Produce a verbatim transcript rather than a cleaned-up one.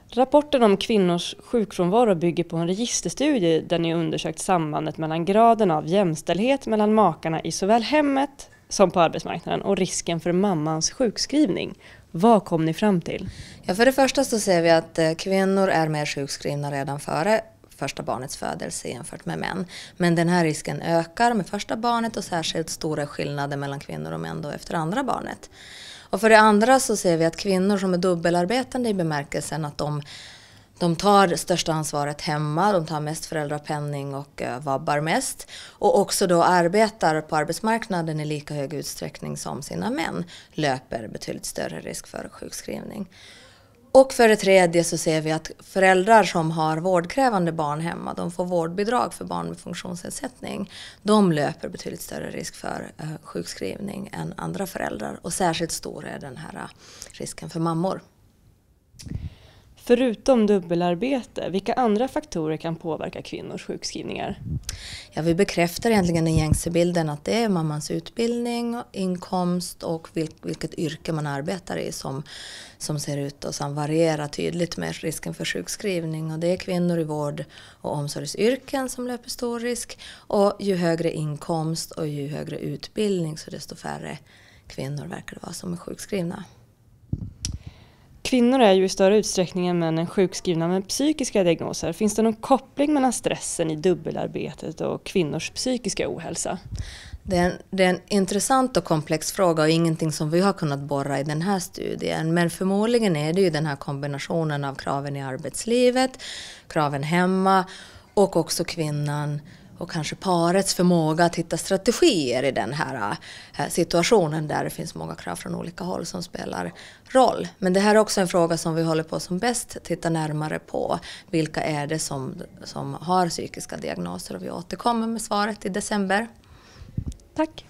Rapporten om kvinnors sjukfrånvaro bygger på en registerstudie där ni undersökt sambandet mellan graden av jämställdhet mellan makarna i såväl hemmet som på arbetsmarknaden och risken för mammans sjukskrivning. Vad kom ni fram till? Ja, för det första så ser vi att kvinnor är mer sjukskrivna redan före första barnets födelse jämfört med män. Men den här risken ökar med första barnet och särskilt stora skillnader mellan kvinnor och män då efter andra barnet. Och för det andra så ser vi att kvinnor som är dubbelarbetande i bemärkelsen att de, de tar det största ansvaret hemma, de tar mest föräldrapenning och uh, vabbar mest. Och också då arbetar på arbetsmarknaden i lika hög utsträckning som sina män löper betydligt större risk för sjukskrivning. Och för det tredje så ser vi att föräldrar som har vårdkrävande barn hemma, de får vårdbidrag för barn med funktionsnedsättning. De löper betydligt större risk för uh, sjukskrivning än andra föräldrar. Och särskilt stor är den här uh, risken för mammor. Förutom dubbelarbete, vilka andra faktorer kan påverka kvinnors sjukskrivningar? Ja, vi bekräftar egentligen den gängse bilden att det är mammans utbildning, inkomst och vilket yrke man arbetar i som, som ser ut och som varierar tydligt med risken för sjukskrivning. Och det är kvinnor i vård- och omsorgsyrken som löper stor risk. Och ju högre inkomst och ju högre utbildning så desto färre kvinnor verkar det vara som är sjukskrivna. Kvinnor är ju i större utsträckning än männen sjukskrivna med psykiska diagnoser. Finns det någon koppling mellan stressen i dubbelarbetet och kvinnors psykiska ohälsa? Det är, en, det är en intressant och komplex fråga och ingenting som vi har kunnat borra i den här studien. Men förmodligen är det ju den här kombinationen av kraven i arbetslivet, kraven hemma och också kvinnan och kanske parets förmåga att hitta strategier i den här situationen där det finns många krav från olika håll som spelar roll. Men det här är också en fråga som vi håller på som bäst titta närmare på. Vilka är det som, som har psykiska diagnoser? Och vi återkommer med svaret i december. Tack!